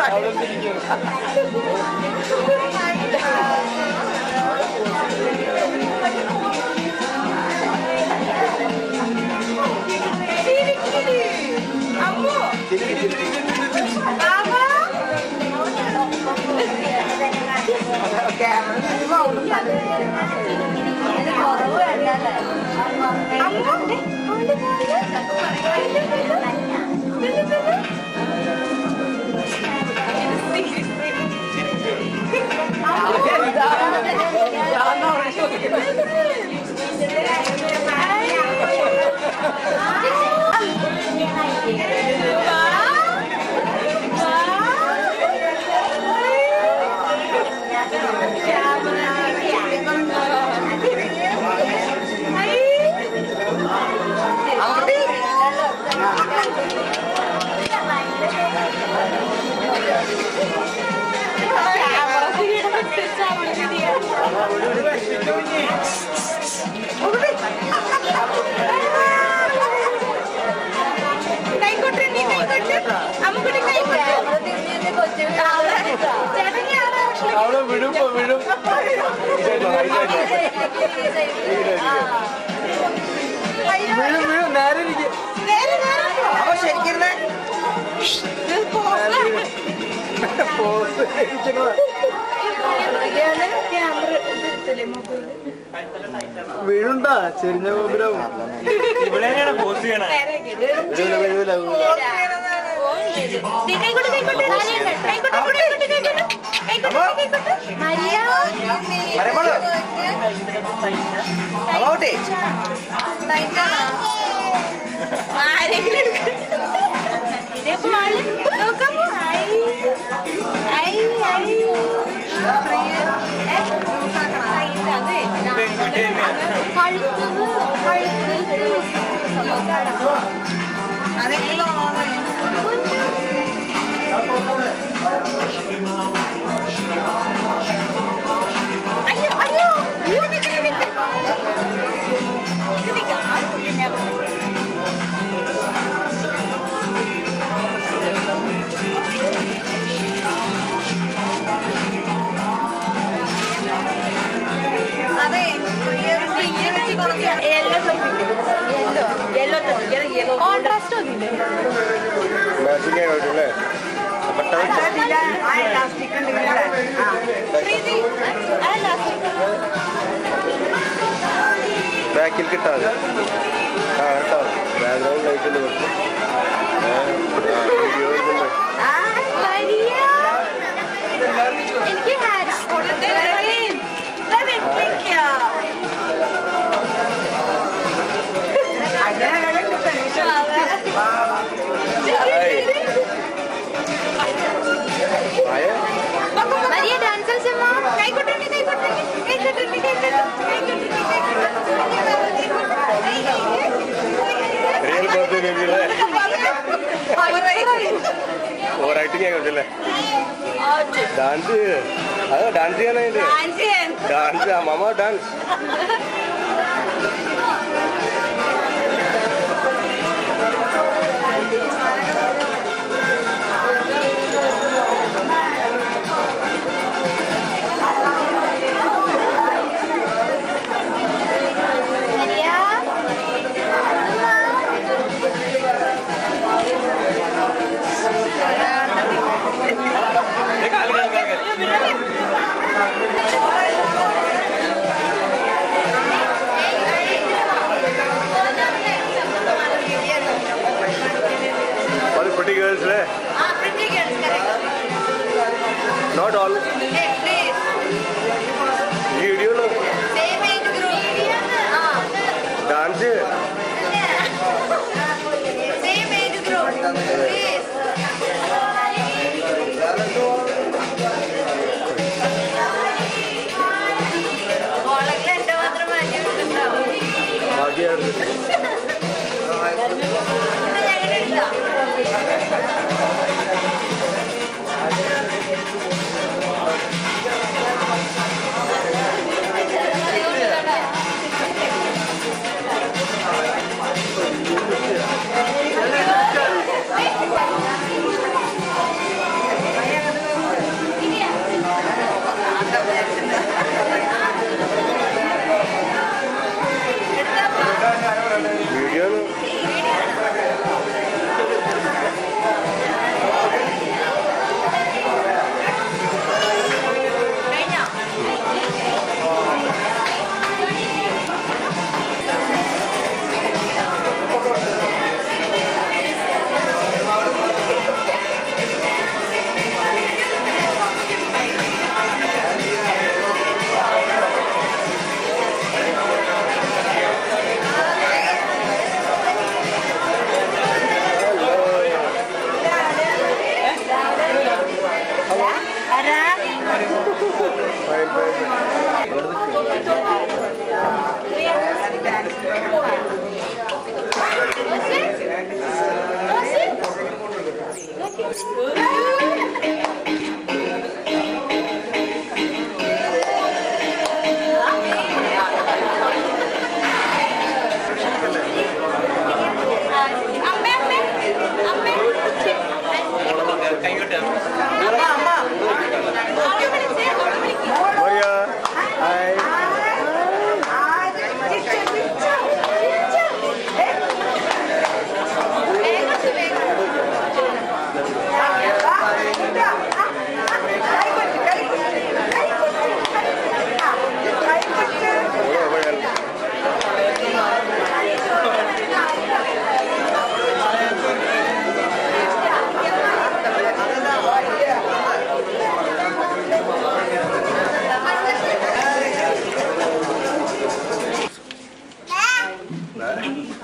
വീടുണ്ടാ ചെരിഞ്ഞ ഗോപുരവും ബാക്കിൽ കിട്ടാതെ ബാക്ക്ഗ്രൗണ്ട് ലൈറ്റിൽ വെക്കും ഓവറായിട്ട് കേട്ടില്ലേ ഡാൻസ് അത് ഡാൻസ് ചെയ്യാനായിട്ട് ഡാൻസ് മാമ dance Pretty girls, right? Pretty girls, correct. Not all. Hey, please. Video lo. Same age group. Dance. Same age group. Please. Volakle ende matram mani undunnao. Bhagiyadu.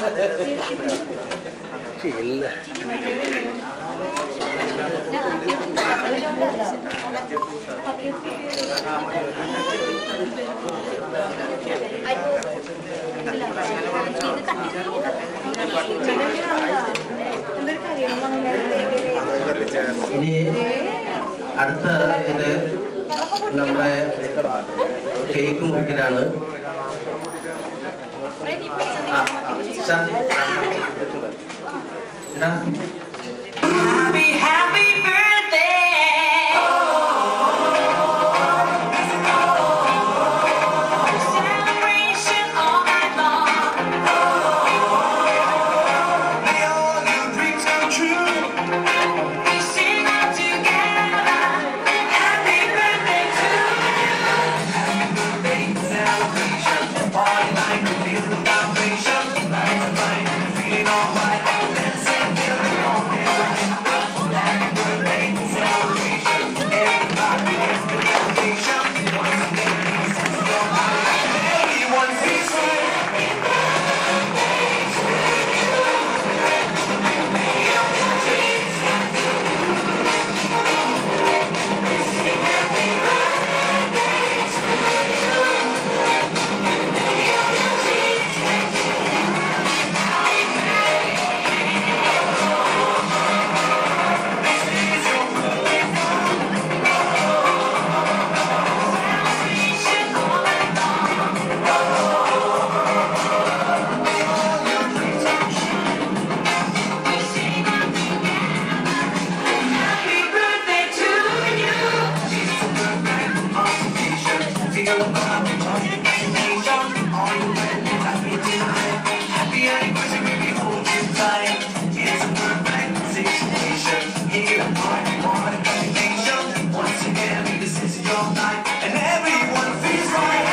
ഇല്ല ഇനി അടുത്ത ഇത് നമ്മുടെ കേക്ക് മുറിക്കലാണ്. Happy birthday. Celebration all night long. May all your dreams come true. We sing out together. Happy birthday to you. Happy birthday celebration. Party like we feel the vibration. Light the light, feeling alright. Let's celebrate. Happy birthday celebration. Everybody is the celebration. Once again, this is your life. Everyone feels right. Happy birthday to you. It's a birthday occasion. Feel the vibe, imagination. All you ready? Happy tonight. Happy anniversary, we hold you tight. It's a birthday situation. Here, party, party, combination. Once again, this is your night, and everyone feels right.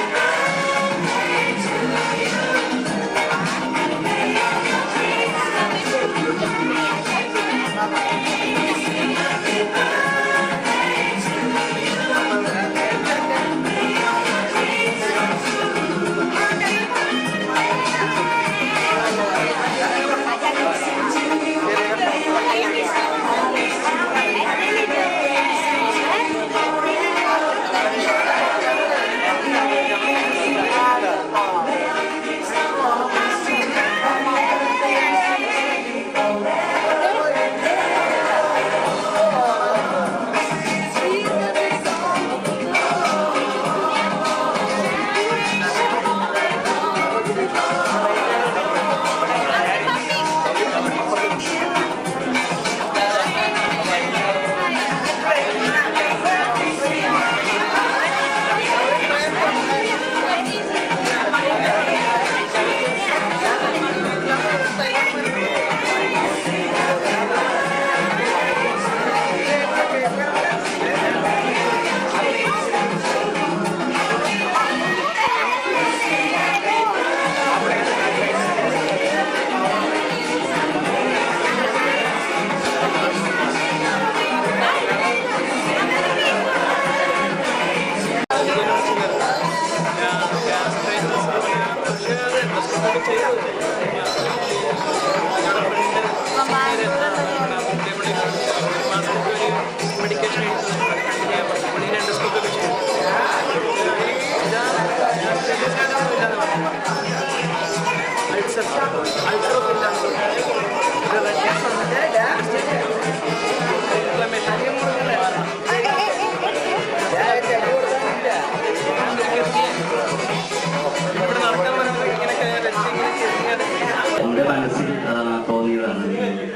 എൻ്റെ മനസ്സിൽ തോന്നിയതാണ്.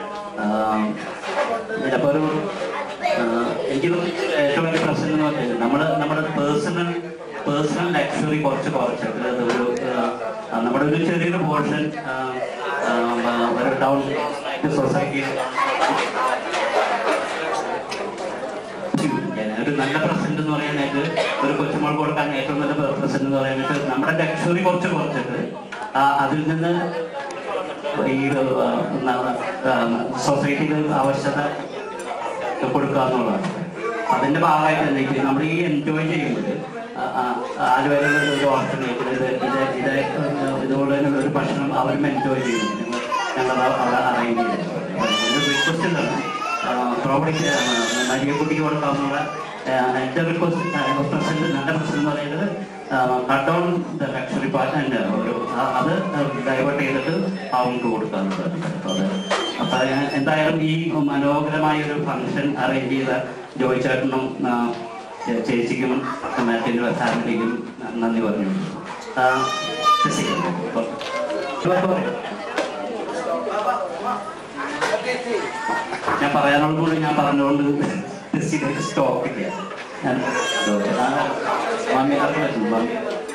അപ്പോൾ ഒരു എനിക്ക് ഏറ്റവും വലിയ പ്രശ്നം എന്ന് പറഞ്ഞാൽ നമ്മുടെ പേഴ്സണൽ ലക്ഷറി കുറച്ചിട്ട് ഒരു നമ്മുടെ ഒരു ചെറിയൊരു പോർഷൻ ഒരു ഡൗൺ സൊസൈറ്റി ഒരു നല്ല പ്രസന്റ് എന്ന് പറയാനായിട്ട് ഒരു കൊച്ചുമോൾ കൊടുക്കാൻ ഏറ്റവും നല്ല പ്രസന്റ് എന്ന് പറയാനായിട്ട് നമ്മുടെ ലക്ഷറി കുറച്ചിട്ട് അതിൽ നിന്ന് ഈ സൊസൈറ്റിയിൽ ആവശ്യത കൊടുക്കുക എന്നുള്ളതാണ്. അതിന്റെ ഭാഗമായിട്ട് തന്നെ നമ്മൾ ഈ എൻജോയ് ചെയ്യുന്നത് ആലുവയിലുള്ള ഒരു ഓർഫനേജിൽ ഇതുപോലെ ഒരു ഭക്ഷണം അവരും എൻജോയ് ചെയ്യുന്നു. ഞങ്ങൾ അവിടെ അറേഞ്ച് ചെയ്തിട്ടുണ്ട്. ഒരു റിക്വസ്റ്റ് എന്താണ് പ്രോപ്പർട്ടിക്ക് മരിയക്കുട്ടിക്ക് കൊടുക്കാവുന്ന എൻ്റെ റിക്വസ്റ്റ് പ്രസിഡന്റ് നല്ല പ്രസിഡന്റ് എന്ന് പറയുന്നത് cut down the luxury part ഒരു അത് ഡൈവേർട്ട് ചെയ്തിട്ട് അവർക്ക് കൊടുക്കാറുണ്ട്. അത് അപ്പം എന്തായാലും ഈ മനോഹരമായ ഒരു ഫംഗ്ഷൻ അറേഞ്ച് ചെയ്ത ജോയ് ചേട്ടനും ചേച്ചിക്കും മാറ്റിൻ്റെ ഫാമിലിക്കും നന്ദി പറഞ്ഞു. ഞാൻ പറയാനുള്ളത് കൂടി ഞാൻ പറഞ്ഞുകൊണ്ട് സ്റ്റോപ്പ് ഇല്ല. മാമി മാമി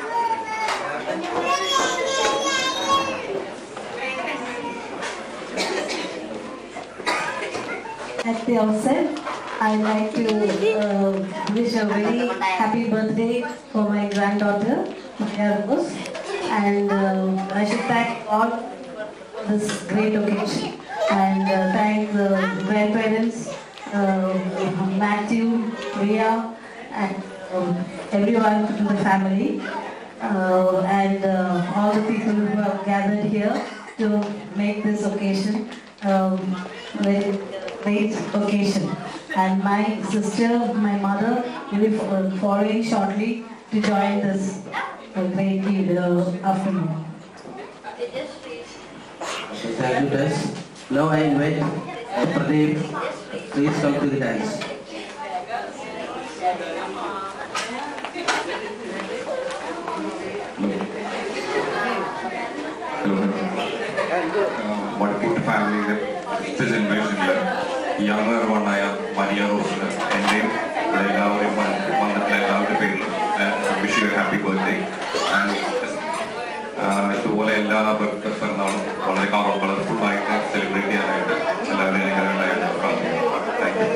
At the outset, I'd like to wish a very happy birthday for my granddaughter, Maya Rose, and I should thank God for this great occasion and thank the grandparents, Matthew, Ria, and everyone in the family, and all the people who have gathered here to make this occasion very great occasion. And my sister, my mother will be following shortly to join this great afternoon. Thank you, Tess. Now I invite Pradeep. Please come to the dance. Vadakkoot ഫാമിലിയുടെ fifth ജനറേഷനിൽ younger വണ്ണായ Maria റോസിന് എൻ്റെയും എല്ലാവരെയും വന്നിട്ടുള്ള എല്ലാവരുടെ പേരിലും wish you happy birthday. And ഇതുപോലെ എല്ലാ birthday പിറന്നാളും വളരെ കളർഫുള്ളായിട്ട് സെലിബ്രേറ്റ് ചെയ്യാനായിട്ട് എല്ലാവരെയും അനുഗ്രഹമായിട്ട് പ്രാർത്ഥിക്കുന്നു. Thank you.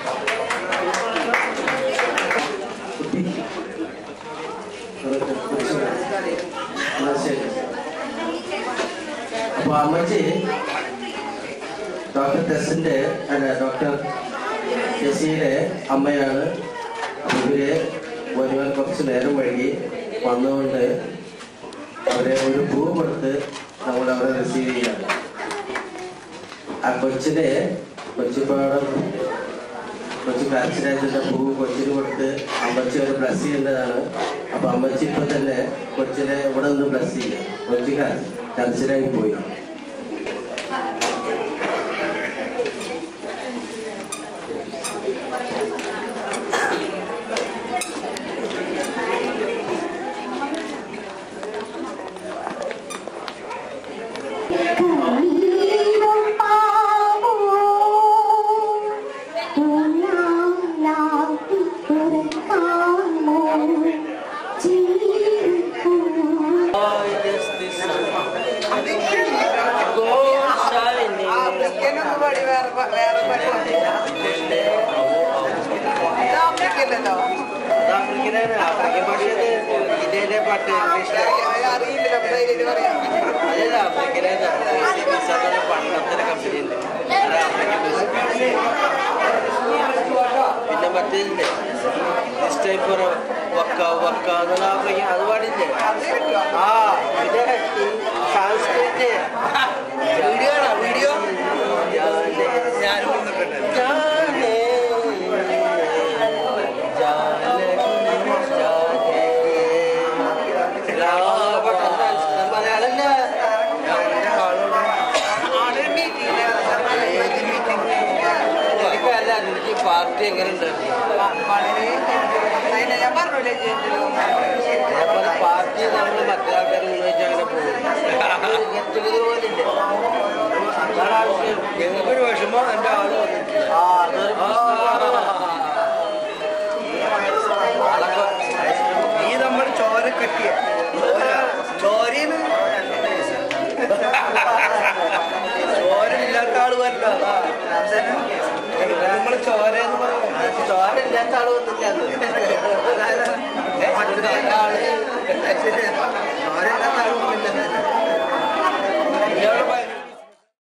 അപ്പോൾ അമ്മച്ചി ഡോക്ടർ ടെസ്സിൻ്റെ ഡോക്ടർ ടെസ്സിയുടെ അമ്മയാണ്. അപ്പോൾ ഇവര് വരുവാൻ കുറച്ച് നേരം വൈകി വന്നുകൊണ്ട് അവരെ ഒരു പൂ കൊടുത്ത് നമ്മൾ അവരെ റിസീവ് ചെയ്യാണ്. ആ കൊച്ചിനെ കൊച്ചു കാച്ചിരാജന്റെ പൂ കൊച്ചിന് കൊടുത്ത് അമ്മച്ചി ഒരു ബ്ലസ് ചെയ്യേണ്ടതാണ്. അപ്പൊ അമ്മച്ചി ഇപ്പൊ തന്നെ കൊച്ചിനെ ഇവിടെ നിന്ന് ബ്ലസ് ചെയ്യുക. കൊച്ചു കരച്ചിലായി പോയി. പിന്നെ മറ്റേ അത് പാടില്ലേ? ആ പിന്നെ സാംസ്കൃതിക വീഡിയോ വീഡിയോ ഞാനും പാർട്ടി എങ്ങനെയുണ്ട്? പാർട്ടി നമ്മൾ മറ്റേ ആൾക്കാരെ ഉന്നയിച്ച് അങ്ങനെ പോകും. അതാണ് ആവശ്യം. ഞങ്ങൾക്കൊരു വിഷമം എൻ്റെ ആള് ഈ നമ്മൾ ചോര കെട്ടിയ ചോരന്ന് ചോരയില്ലാത്ത ആള് വരല്ലോ. നമ്മള് ചോര എന്ന് പറയുന്നത് ചോര ഇല്ലാത്ത ആള് വന്നില്ല. ചോര ഇല്ലാത്ത ആള് വന്നില്ല.